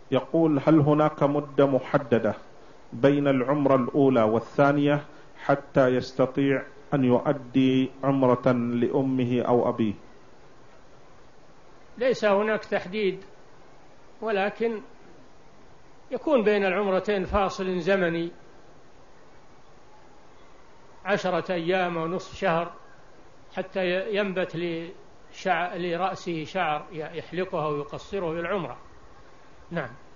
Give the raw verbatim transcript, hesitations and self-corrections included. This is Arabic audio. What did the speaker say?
يقول: هل هناك مدة محددة بين العمرة الأولى والثانية حتى يستطيع أن يؤدي عمرة لأمه أو أبيه؟ ليس هناك تحديد، ولكن يكون بين العمرتين فاصل زمني عشرة أيام أو نصف شهر حتى ينبت لرأسه شعر يحلقه ويقصره بالعمرة. نعم.